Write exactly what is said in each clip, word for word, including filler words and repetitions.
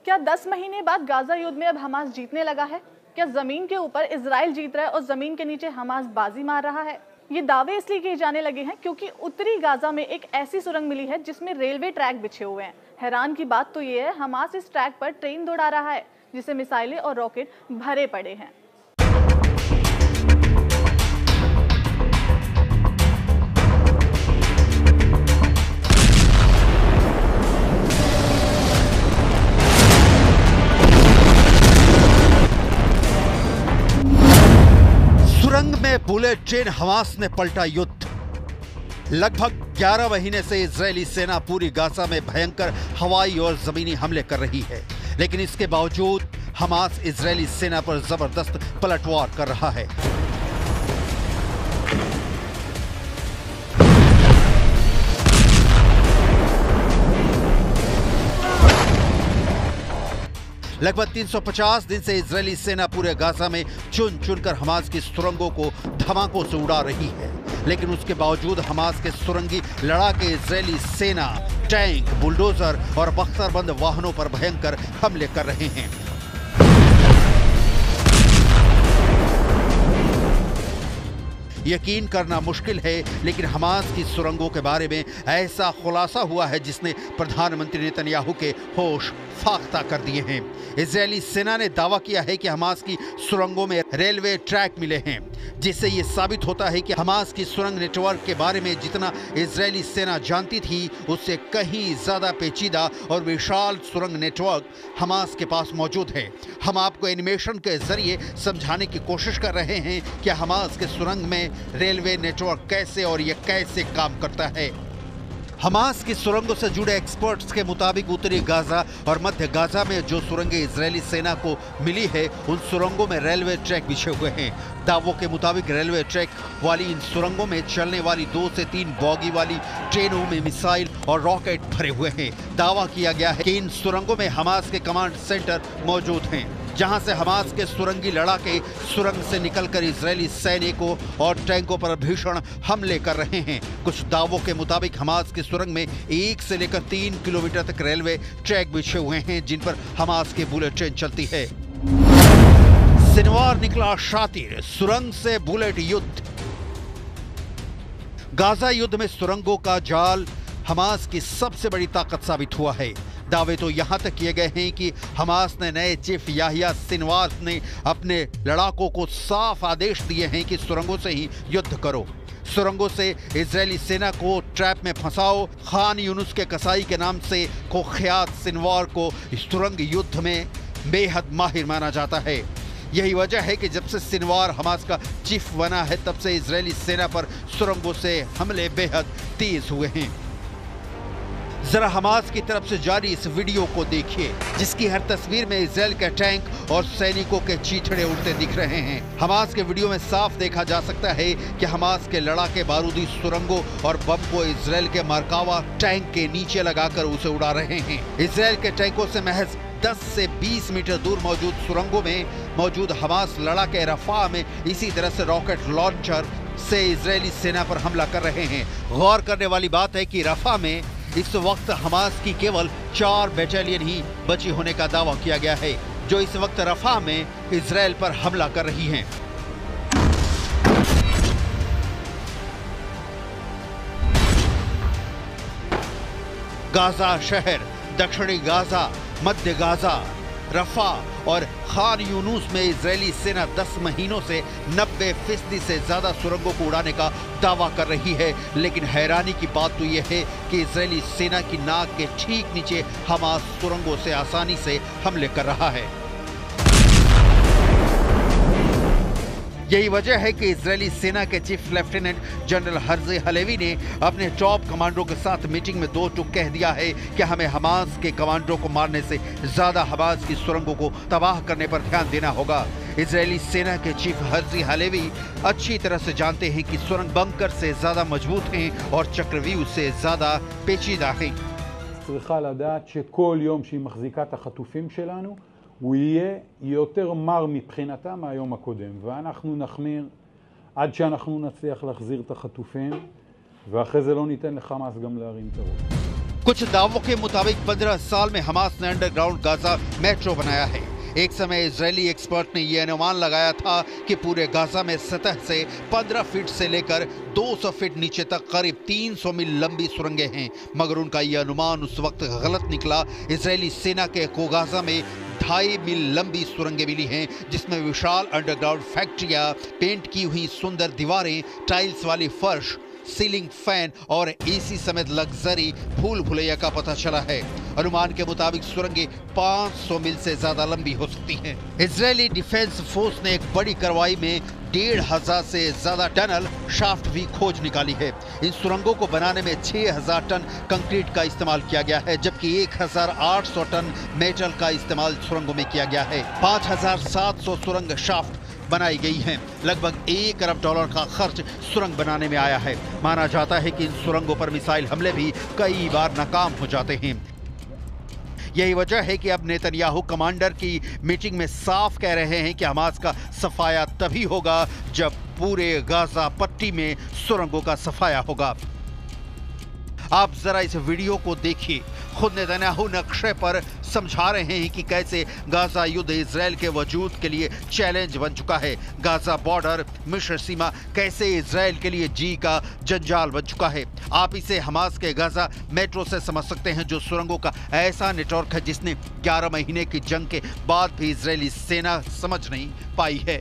क्या दस महीने बाद गाजा युद्ध में अब हमास जीतने लगा है? क्या जमीन के ऊपर इजराइल जीत रहा है और जमीन के नीचे हमास बाजी मार रहा है? ये दावे इसलिए किए जाने लगे हैं क्योंकि उत्तरी गाजा में एक ऐसी सुरंग मिली है जिसमें रेलवे ट्रैक बिछे हुए हैं। हैरान की बात तो ये है, हमास इस ट्रैक पर ट्रेन दौड़ा रहा है जिसे मिसाइलें और रॉकेट भरे पड़े हैं। सुरंग में बुलेट ट्रेन हमास ने पलटा युद्ध। लगभग ग्यारह महीने से इजरायली सेना पूरी गाजा में भयंकर हवाई और जमीनी हमले कर रही है, लेकिन इसके बावजूद हमास इजरायली सेना पर जबरदस्त पलटवार कर रहा है। लगभग तीन सौ पचास दिन से इजरायली सेना पूरे गाजा में चुन चुनकर हमास की सुरंगों को धमाकों से उड़ा रही है, लेकिन उसके बावजूद हमास के सुरंगी लड़ाके इजरायली सेना टैंक, बुलडोजर और बख्तरबंद वाहनों पर भयंकर हमले कर रहे हैं। यकीन करना मुश्किल है, लेकिन हमास की सुरंगों के बारे में ऐसा खुलासा हुआ है जिसने प्रधानमंत्री नेतन्याहू के होश फाख्ता कर दिए हैं। इजरायली सेना ने दावा किया है कि हमास की सुरंगों में रेलवे ट्रैक मिले हैं, जिससे यह साबित होता है कि हमास की सुरंग नेटवर्क के बारे में जितना इजरायली सेना जानती थी उससे कहीं ज्यादा पेचीदा और विशाल सुरंग नेटवर्क हमास के पास मौजूद है। हम आपको एनिमेशन के जरिए समझाने की कोशिश कर रहे हैं कि हमास के सुरंग में रेलवे नेटवर्क कैसे और यह कैसे काम करता है। हमास की सुरंगों से जुड़े एक्सपर्ट्स के मुताबिक उत्तरी गाजा और मध्य गाजा में जो सुरंगें इजरायली सेना को मिली है उन सुरंगों में रेलवे ट्रैक बिछे हुए हैं। दावों के मुताबिक रेलवे ट्रैक वाली इन सुरंगों में चलने वाली दो से तीन बॉगी वाली ट्रेनों में मिसाइल और रॉकेट भरे हुए हैं। दावा किया गया है कि इन सुरंगों में हमास के कमांड सेंटर मौजूद हैं, जहां से हमास के सुरंगी लड़ाके सुरंग से निकलकर इजरायली सैनिकों और टैंकों पर भीषण हमले कर रहे हैं। कुछ दावों के मुताबिक हमास की सुरंग में एक से लेकर तीन किलोमीटर तक रेलवे ट्रैक बिछे हुए हैं जिन पर हमास की बुलेट ट्रेन चलती है। सिनवार निकला शातिर, सुरंग से बुलेट युद्ध। गाजा युद्ध में सुरंगों का जाल हमास की सबसे बड़ी ताकत साबित हुआ है। दावे तो यहां तक किए गए हैं कि हमास ने नए चीफ याहिया सिनवार ने अपने लड़ाकों को साफ आदेश दिए हैं कि सुरंगों से ही युद्ध करो, सुरंगों से इजरायली सेना को ट्रैप में फंसाओ। खान यूनुस के कसाई के नाम से कुख्यात सिनवार को सुरंग युद्ध में बेहद माहिर माना जाता है। यही वजह है कि जब से सिनवार हमास का चीफ बना है तब से इजरायली सेना पर सुरंगों से हमले बेहद तेज हुए हैं। जरा हमास की तरफ से जारी इस वीडियो को देखिए, जिसकी हर तस्वीर में इजराइल के टैंक और सैनिकों के चीथड़े उड़ते दिख रहे हैं। हमास के वीडियो में साफ देखा जा सकता है कि हमास के लड़ाके बारूदी सुरंगों और बम को इजराइल के मरकावा टैंक के नीचे लगाकर उसे उड़ा रहे हैं। इजराइल के टैंकों से महज दस से बीस मीटर दूर मौजूद सुरंगों में मौजूद हमास लड़ाके रफा में इसी तरह से रॉकेट लॉन्चर से इजरायली सेना पर हमला कर रहे हैं। गौर करने वाली बात है कि रफा में इस वक्त हमास की केवल चार बैटालियन ही बची होने का दावा किया गया है, जो इस वक्त रफा में इजराइल पर हमला कर रही हैं। गाजा शहर, दक्षिणी गाजा, मध्य गाजा, रफा और खान यूनुस में इजरायली सेना दस महीनों से नब्बे फीसदी से ज्यादा सुरंगों को उड़ाने का दावा कर रही है, लेकिन हैरानी की बात तो यह है कि इजरायली सेना की नाक के ठीक नीचे हमास सुरंगों से आसानी से हमले कर रहा है। यही वजह है कि इजरायली सेना के chief lieutenant general Herzi Halevi ने अपने टॉप कमांडरों के साथ मीटिंग में दो टूक कह दिया है कि हमें हमास के कमांडरों को मारने से ज्यादा हमास की सुरंगों को तबाह करने पर ध्यान देना होगा। इजरायली सेना के चीफ हर्जी हलेवी अच्छी तरह से जानते हैं कि सुरंग बंकर से ज्यादा मजबूत हैं और चक्रव्यूह से ज्यादा पेचीदा हैं। צריכה לדעת שכל יום שהיא מחזיקה את החטופים שלנו הוא יהיה יותר מר מבחינתה מהיום הקודם, ואנחנו נחמיר עד שאנחנו נצליח להחזיר את החטופים, ואחרי זה לא ניתן לחמאס גם להרים את הראש. कुछ दावों के मुताबिक पंद्रह साल में हमास ने अंडरग्राउंड गाजा मेट्रो बनाया है। एक समय इजरायली एक्सपर्ट ने यह अनुमान लगाया था कि पूरे गाजा में सतह से पंद्रह फीट से लेकर दो सौ फीट नीचे तक करीब तीन सौ मील लंबी सुरंगें हैं, मगर उनका यह अनुमान उस वक्त गलत निकला। इजरायली सेना के गाजा में ढाई मील लंबी सुरंगें मिली हैं, जिसमें विशाल अंडरग्राउंड फैक्ट्रियां, पेंट की हुई सुंदर दीवारें, टाइल्स वाली फर्श, सीलिंग फैन और एसी समेत लग्जरी भूल भुलैया का पता चला है। अनुमान के मुताबिक सुरंगें पाँच सौ मील से ज्यादा लंबी हो सकती हैं। इजरायली डिफेंस फोर्स ने एक बड़ी कार्रवाई में डेढ़ हजार से ज्यादा टनल शाफ्ट भी खोज निकाली है। इन सुरंगों को बनाने में छह हजार टन कंक्रीट का इस्तेमाल किया गया है, जबकि एक हजार आठ सौ टन मेटल का इस्तेमाल सुरंगों में किया गया है। पाँच हजार सात सौ सुरंग शाफ्ट बनाई गई हैं। लगभग एक अरब डॉलर का खर्च सुरंग बनाने में आया है। माना जाता है कि इन सुरंगों पर मिसाइल हमले भी कई बार नाकाम हो जाते हैं। यही वजह है कि अब नेतन्याहू कमांडर की मीटिंग में साफ कह रहे हैं कि हमास का सफाया तभी होगा जब पूरे गाजा पट्टी में सुरंगों का सफाया होगा। आप जरा इस वीडियो को देखिए। खुद नेतन्याहू नक्शे पर समझा रहे हैं कि कैसे गाजा युद्ध इजराइल के वजूद के लिए चैलेंज बन चुका है। गाजा बॉर्डर, मिस्र सीमा कैसे इजराइल के लिए जी का जंजाल बन चुका है। आप इसे हमास के गाजा मेट्रो से समझ सकते हैं, जो सुरंगों का ऐसा नेटवर्क है जिसने ग्यारह महीने की जंग के बाद भी इजरायली सेना समझ नहीं पाई है।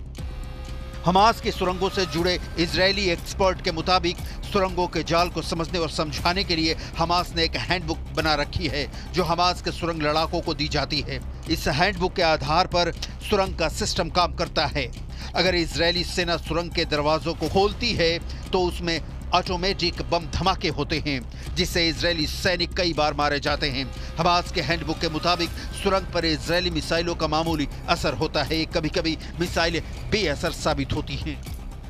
हमास की सुरंगों से जुड़े इजरायली एक्सपर्ट के मुताबिक सुरंगों के जाल को समझने और समझाने के लिए हमास ने एक हैंडबुक बना रखी है, जो हमास के सुरंग लड़ाकों को दी जाती है। इस हैंडबुक के आधार पर सुरंग का सिस्टम काम करता है। अगर इजरायली सेना सुरंग के दरवाजों को खोलती है तो उसमें ऑटोमेटिक बम धमाके होते हैं, जिससे इजरायली सैनिक कई बार मारे जाते हैं। हमास के हैंडबुक के मुताबिक सुरंग पर इजरायली मिसाइलों का मामूली असर होता है। कभी कभी मिसाइलें बेअसर साबित होती हैं।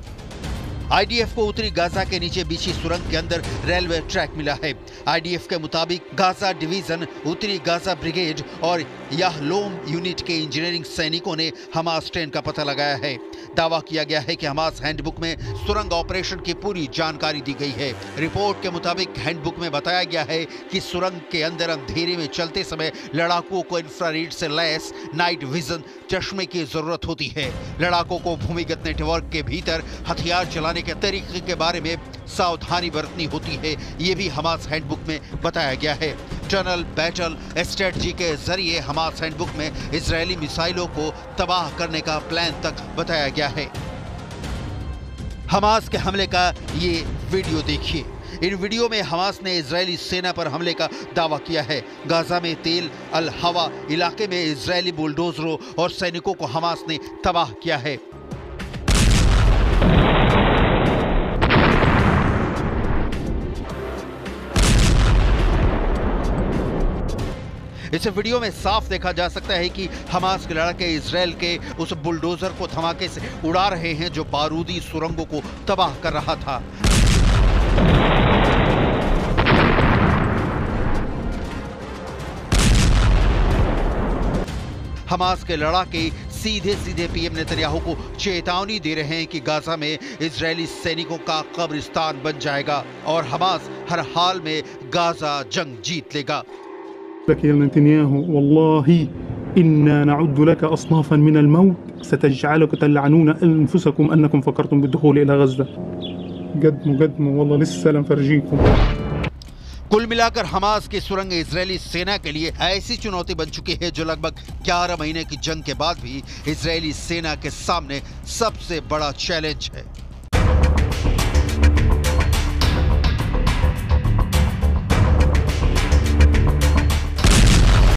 आईडीएफ को उत्तरी गाजा के नीचे बिछी सुरंग के अंदर रेलवे ट्रैक मिला है। आईडीएफ के मुताबिक गाजा डिवीजन, उत्तरी गाजा ब्रिगेड और याहलोम यूनिट के इंजीनियरिंग सैनिकों ने हमास ट्रेन का पता लगाया है। दावा किया गया है कि हमास हैंडबुक में सुरंग ऑपरेशन की पूरी जानकारी दी गई है। रिपोर्ट के मुताबिक हैंडबुक में बताया गया है कि सुरंग के अंदर अंधेरे में चलते समय लड़ाकों को इंफ्रारेड से लैस नाइट विजन चश्मे की जरूरत होती है। लड़ाकों को भूमिगत नेटवर्क के भीतर हथियार चलाने के तरीके के बारे में सावधानी बरतनी होती है। ये भी हमास हैंडबुक में बताया गया है। टनल बैटल स्ट्रेटजी के जरिए हमास हैंडबुक में इजरायली मिसाइलों को तबाह करने का प्लान तक बताया गया है। हमास के हमले का ये वीडियो देखिए। इन वीडियो में हमास ने इजरायली सेना पर हमले का दावा किया है। गाजा में तेल अल हवा इलाके में इजरायली बुलडोजरों और सैनिकों को हमास ने तबाह किया है। इस वीडियो में साफ देखा जा सकता है कि हमास के लड़के इजराइल के उस बुलडोजर को धमाके से उड़ा रहे हैं जो बारूदी सुरंगों को तबाह कर रहा था। हमास के लड़ाके सीधे सीधे पीएम नेतन्याहू को चेतावनी दे रहे हैं कि गाजा में इजरायली सैनिकों का कब्रिस्तान बन जाएगा और हमास हर हाल में गाजा जंग जीत लेगा। لك يا نتنياهو والله إنا نعد لك أصنافا من الموت ستجعلك تلعنون أنفسكم أنكم فكرتم بالدخول إلى غزة. قدموا قدموا والله لسه لنفرجيكم. कुल मिलाकर हमास की सुरंग इजरायली सेना के लिए ऐसी चुनौती बन चुकी है जो लगभग ग्यारह महीने की जंग के बाद भी इजरायली सेना के सामने सबसे बड़ा चैलेंज है।